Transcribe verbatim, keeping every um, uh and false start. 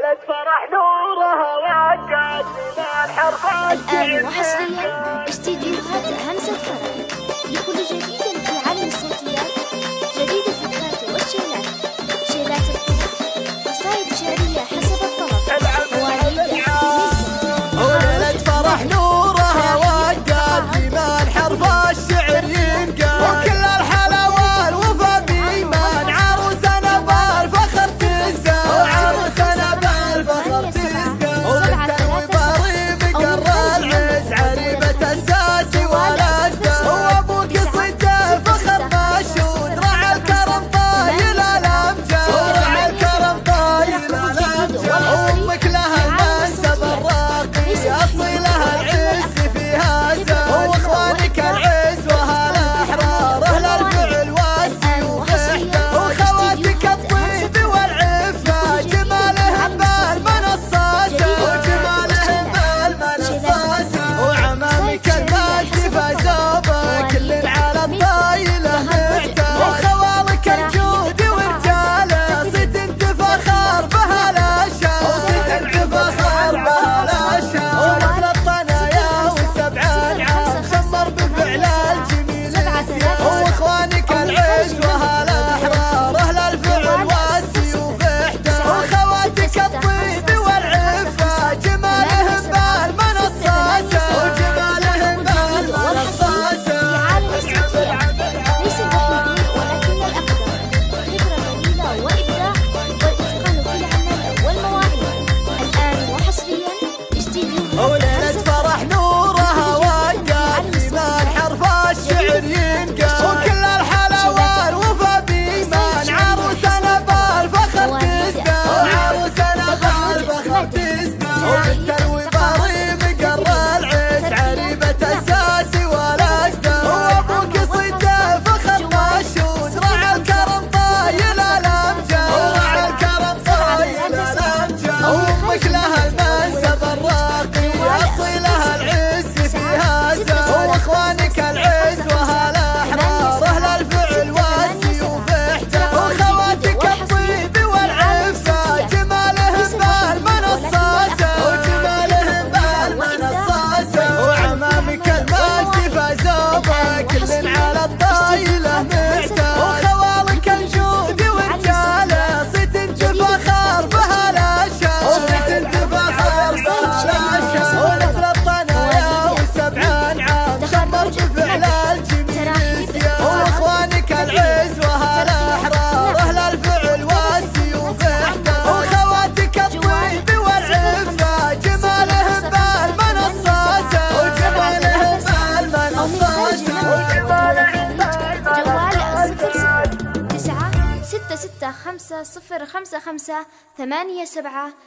وليلة فرح نورها وعجات من حرف الآن وحصريا استديوهات همسة فرح لكل جديد في عالم الصوتيات، جديد الفكرات والشيلات، شيلات القلوب، قصائد شعرية حسب الطلب، مواليد وليلة فرح نورها وعجات من حرف الشعر ينقال، وكل الحلاوة الوفا بإيمان عروسنا بالفخر تزداد، عروسنا بالفخر تزداد، وبنت الوفاري بقر العز عريبة الساسي والأجداد، وأبوك صدق فخر مشهود رعى الكرم طايل الأمجاد، رعى الكرم طايل الأمجاد، وأمك لها المنسب الراقي أصيلها العز فيها زاد، وإخوانك العز وأهل أحرار أهل الفعل والسيوف احتار، وخواتك الطيب والعفة جمالهم بالمنصات، وجمالهم بالمنصات، وعمامك المجد فازوا بكل على الطايلة معتاد، وخوالك الجود ورجاله صيت انت فخر بها الاشياء، وصيت انت فخر بها الاشياء، ونحن الطنايا والسبع انعام شمر بفعل الجميل الزياد، واخوانك العز واهل احرار اهل الفعل والسيوف احتار، وخواتك الطيب والعفه جمالهم بالمنصات، وجمالهم بالمنصات. في عالم الصوتيات ليس الوحيدين ولكن الأقدم، خبرة قليلة وإبداع والإتقان في العمل والمواعيد. الآن وحصريا استديوهات وليلة همسة فرح نورها وعجات من حرف الشعر ينقال، وكل الحلاوة الوفا بإيمان عروسنا بالفخر تزداد، عروسنا بالفخر تزداد، وبنت الوفاري بقر العز عريبة الساسي والأجداد، وأبوك صدق فخر مشهود رعى الكرم طايل الأمجاد، رعى الكرم طايل الأمجاد، وأمك لها المنسب الراقي أصيلها العز فيها زاد، وإخوانك العز وأهل أحرار أهل الفعل والسيوف احتار، وخواتك الطيب والعفة جمالهم بالمنصات، وجمالهم بالمنصات، وعمامك المجد فازوا بكل على الطايلة معتاد، وخوالك الجود ورجاله صيت انت فخر بها الاشياء، وصيت انت فخر بها الاشياء، ونحن الطنايا والسبع انعام شمر بفعل الجميل زياد، واخوانك العز واهل احرار اهل الفعل والسيوف احتار، وخواتك الطيب والعفه جمالهم بالمنصات، وجمالهم بالمنصات. جوال صفر صفر تسعة ستة ستة خمسة صفر خمسة خمسة ثمانية سبعة